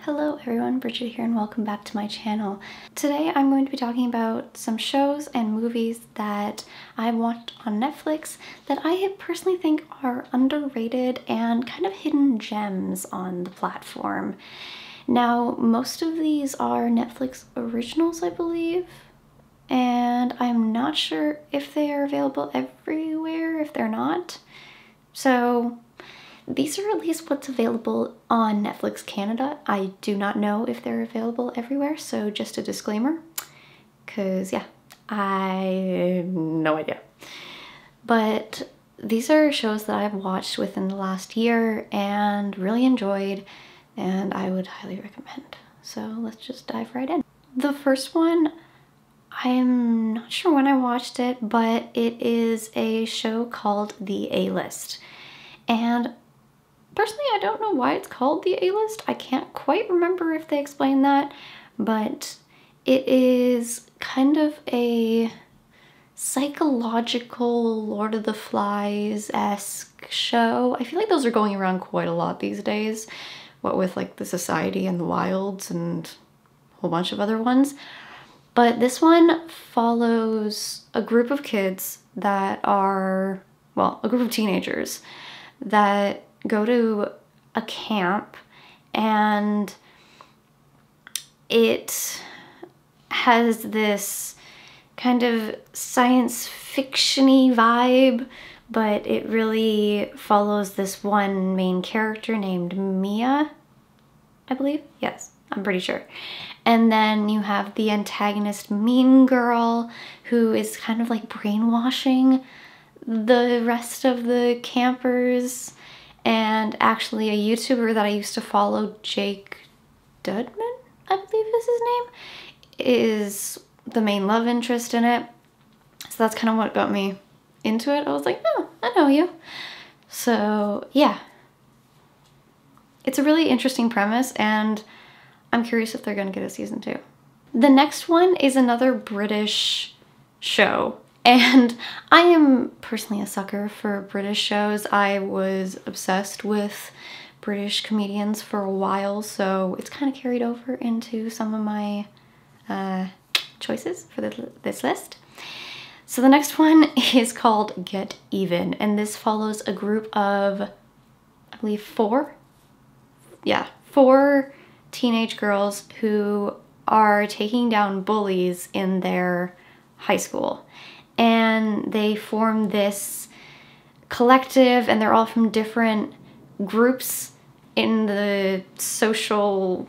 Hello everyone, Bridget here and welcome back to my channel. Today I'm going to be talking about some shows and movies that I've watched on Netflix that I personally think are underrated and kind of hidden gems on the platform. Now, most of these are Netflix originals, I believe, and I'm not sure if they are available everywhere, if they're not. So these are at least what's available on Netflix Canada. I do not know if they're available everywhere, so just a disclaimer, because yeah, I have no idea. But these are shows that I've watched within the last year and really enjoyed, and I would highly recommend. So let's just dive right in. The first one, I'm not sure when I watched it, but it is a show called The A-List. And personally, I don't know why it's called The A-List. I can't quite remember if they explain that, but it is kind of a psychological Lord of the Flies-esque show. I feel like those are going around quite a lot these days, what with like The Society and The Wilds and a whole bunch of other ones. But this one follows a group of kids that are, well, a group of teenagers that go to a camp, and it has this kind of science fiction-y vibe, but it really follows this one main character named Mia, I believe. Yes, I'm pretty sure. And then you have the antagonist Mean Girl, who is kind of like brainwashing the rest of the campers. And actually a YouTuber that I used to follow, Jake Dudman, I believe is his name, is the main love interest in it. So that's kind of what got me into it. I was like, oh, I know you. So yeah, it's a really interesting premise and I'm curious if they're gonna get a season 2. The next one is another British show. And I am personally a sucker for British shows. I was obsessed with British comedians for a while, so it's kind of carried over into some of my choices for this list. So the next one is called Get Even, and this follows a group of, I believe, four teenage girls who are taking down bullies in their high school. And they form this collective, and they're all from different groups in the social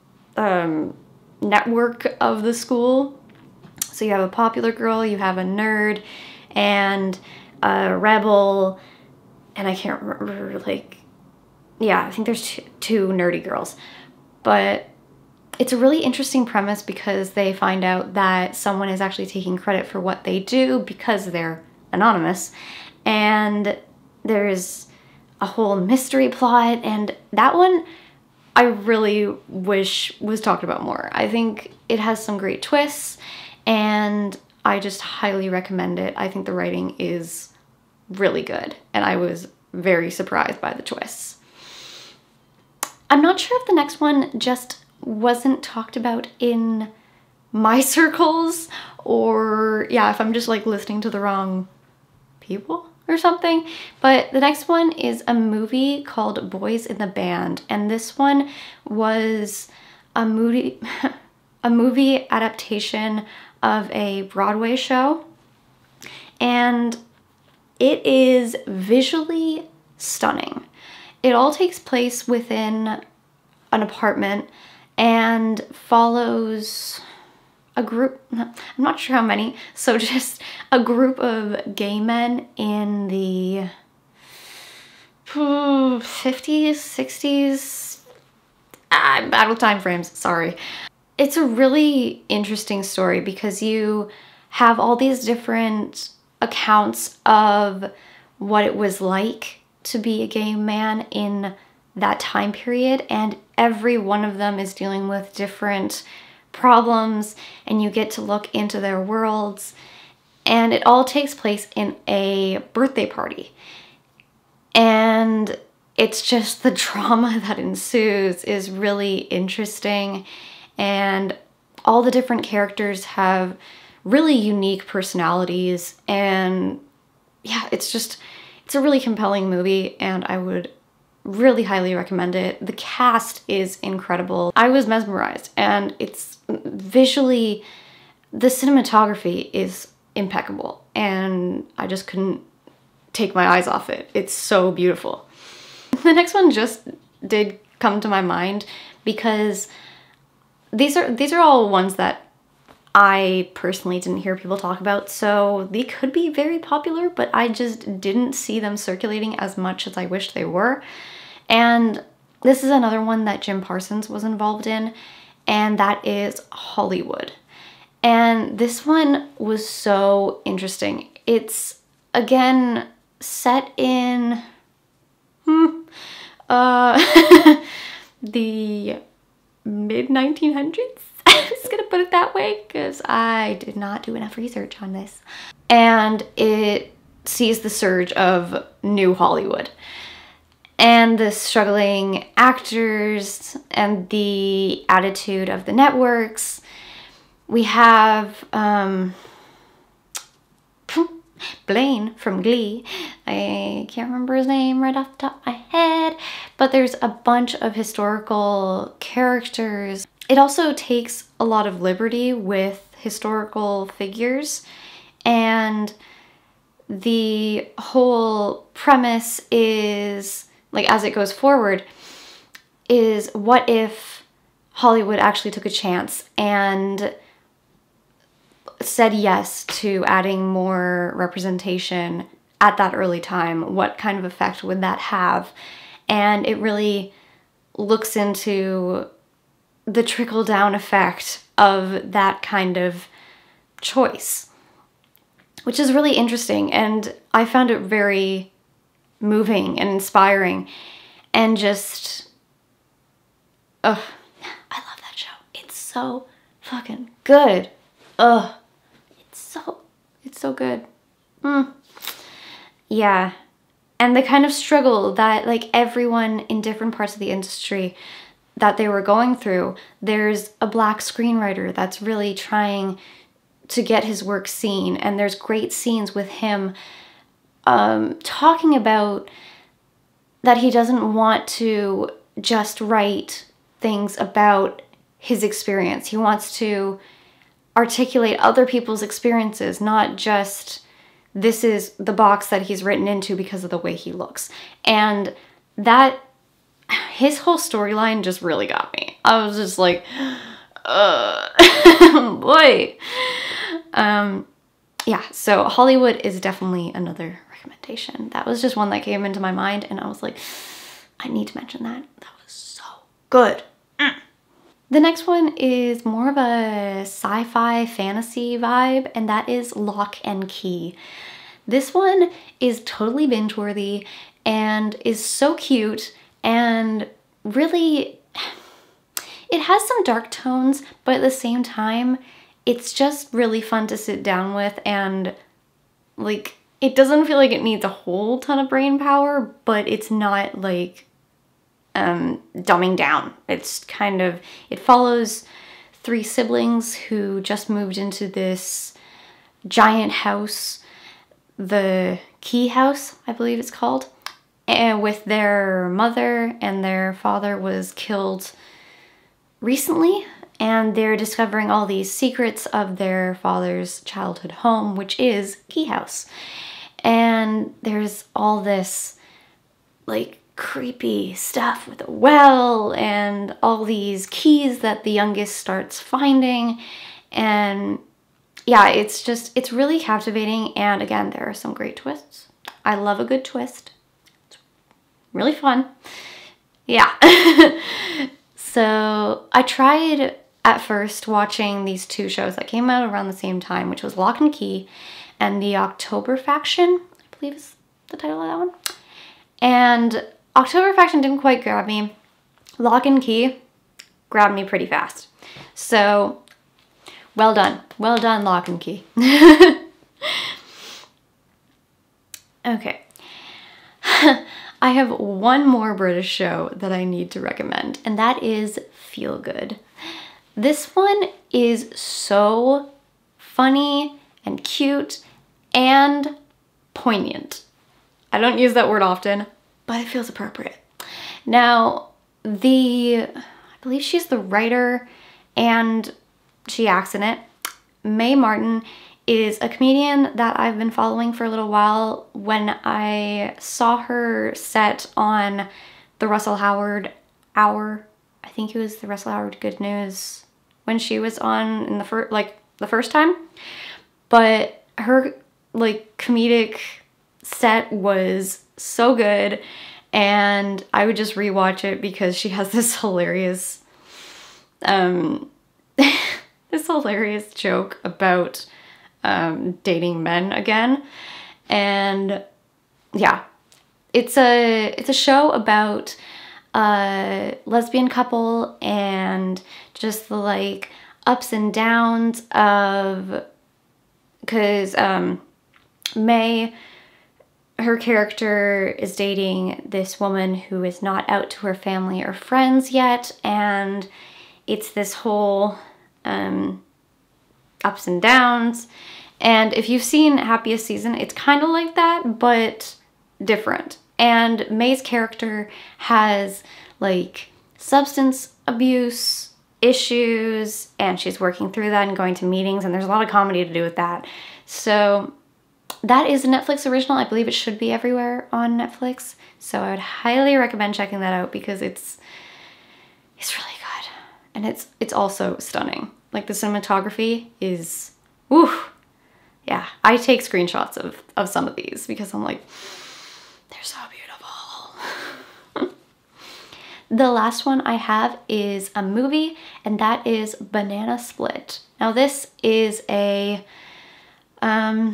network of the school. So you have a popular girl, you have a nerd, and a rebel, and I can't remember, like, yeah, I think there's two nerdy girls. But it's a really interesting premise because they find out that someone is actually taking credit for what they do because they're anonymous. And there's a whole mystery plot, and that one I really wish was talked about more. I think it has some great twists and I just highly recommend it. I think the writing is really good and I was very surprised by the twists. I'm not sure if the next one just wasn't talked about in my circles, or yeah, if I'm just like listening to the wrong people or something. But the next one is a movie called Boys in the Band, and this one was a movie adaptation of a Broadway show, and it is visually stunning. It all takes place within an apartment and follows a group, I'm not sure how many, so just a group of gay men in the 50s, 60s, I'm bad with time frames, sorry. It's a really interesting story because you have all these different accounts of what it was like to be a gay man in that time period, and every one of them is dealing with different problems, and you get to look into their worlds, and it all takes place in a birthday party. And it's just the drama that ensues is really interesting, and all the different characters have really unique personalities, and yeah, it's a really compelling movie, and I would really highly recommend it. The cast is incredible. I was mesmerized, and it's visually, the cinematography is impeccable, and I just couldn't take my eyes off it. It's so beautiful. The next one just did come to my mind because these are all ones that I personally didn't hear people talk about, so they could be very popular, but I just didn't see them circulating as much as I wished they were. And this is another one that Jim Parsons was involved in, and that is Hollywood. And this one was so interesting. It's, again, set in the mid-1900s. I'm just gonna put it that way because I did not do enough research on this. And it sees the surge of new Hollywood and the struggling actors and the attitude of the networks. We have Blaine from Glee. I can't remember his name right off the top of my head, but there's a bunch of historical characters. It also takes a lot of liberty with historical figures, and the whole premise is, like, as it goes forward, is what if Hollywood actually took a chance and said yes to adding more representation at that early time? What kind of effect would that have? And it really looks into the trickle-down effect of that kind of choice, which is really interesting, and I found it very moving and inspiring, and just, ugh, I love that show. It's so fucking good. Ugh, it's so good. Yeah, and the kind of struggle that, like, everyone in different parts of the industry that they were going through. There's a black screenwriter that's really trying to get his work seen, and there's great scenes with him talking about that he doesn't want to just write things about his experience. He wants to articulate other people's experiences, not just this is the box that he's written into because of the way he looks. And that, his whole storyline just really got me. I was just like, boy. Yeah, so Hollywood is definitely another recommendation. That was just one that came into my mind, and I was like, I need to mention that. That was so good. The next one is more of a sci-fi fantasy vibe, and that is Lock and Key. This one is totally binge-worthy and is so cute, and really, it has some dark tones, but at the same time, it's just really fun to sit down with, and, like, it doesn't feel like it needs a whole ton of brain power, but it's not, like, dumbing down. It's kind of, it follows 3 siblings who just moved into this giant house, the Key House, I believe it's called, and with their mother, and their father was killed recently, and they're discovering all these secrets of their father's childhood home, which is Key House. And there's all this, like, creepy stuff with a well and all these keys that the youngest starts finding, and yeah, it's just, it's really captivating, and again, there are some great twists. I love a good twist. It's really fun. Yeah. So I tried at first watching these 2 shows that came out around the same time, which was Lock and Key and The October Faction, I believe is the title of that one. And October Faction didn't quite grab me. Lock and Key grabbed me pretty fast. So, well done. Well done, Lock and Key. Okay. I have one more British show that I need to recommend, and that is Feel Good. This one is so funny and cute and poignant. I don't use that word often, but it feels appropriate. Now, I believe she's the writer and she acts in it. Mae Martin is a comedian that I've been following for a little while. When I saw her set on the Russell Howard Hour, I think it was the Russell Howard Good News, when she was on in the first time. But her comedic set was so good, and I would just rewatch it because she has this hilarious this hilarious joke about dating men again. And yeah, it's a show about a lesbian couple and just the ups and downs of, because Mae, her character, is dating this woman who is not out to her family or friends yet, and it's this whole ups and downs. And if you've seen Happiest Season, it's kind of like that, but different. And Mae's character has substance abuse issues, and she's working through that and going to meetings, and there's a lot of comedy to do with that. So that is a Netflix original. I believe it should be everywhere on Netflix. So I would highly recommend checking that out because it's really good. And it's also stunning. The cinematography is, woo. Yeah, I take screenshots of some of these because I'm like, they're so beautiful. The last one I have is a movie, and that is Banana Split. Now this is a, I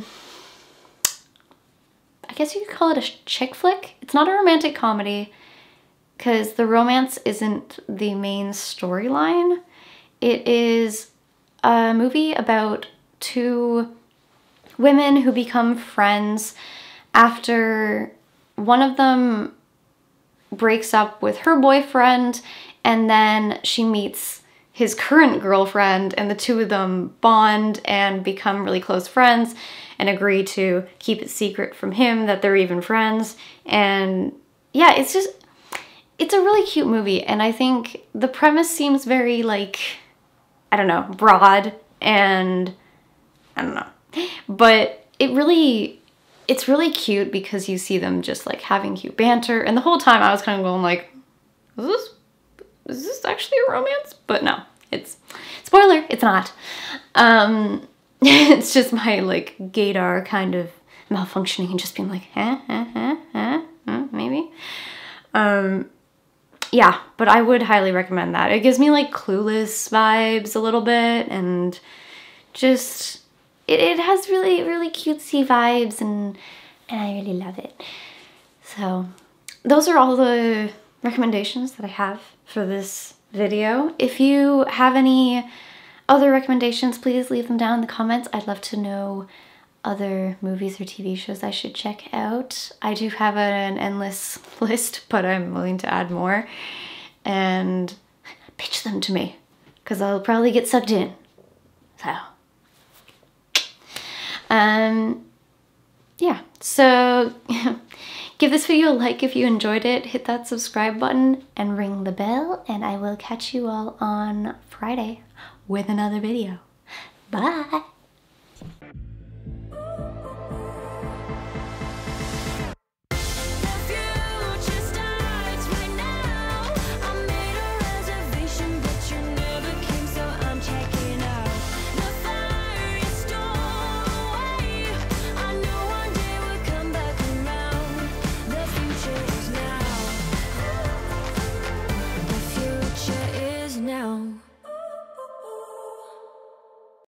guess you could call it a chick flick. It's not a romantic comedy because the romance isn't the main storyline. It is a movie about two women who become friends after one of them breaks up with her boyfriend, and then she meets his current girlfriend, and the two of them bond and become really close friends and agree to keep it secret from him that they're even friends. And yeah, it's a really cute movie, and I think the premise seems very I don't know, broad, and I don't know. But it's really cute because you see them just having cute banter, and the whole time I was kind of going is this actually a romance? But no, spoiler, it's not. It's just my gaydar kind of malfunctioning and just being maybe. Yeah, but I would highly recommend that. It gives me Clueless vibes a little bit, and just it has really, really cutesy vibes, and I really love it. So those are all the recommendations that I have for this video. If you have any other recommendations, please leave them down in the comments. I'd love to know other movies or TV shows I should check out. I do have an endless list, but I'm willing to add more. And pitch them to me, because I'll probably get sucked in. So yeah, so give this video a like if you enjoyed it, hit that subscribe button and ring the bell, and I will catch you all on Friday with another video. Bye!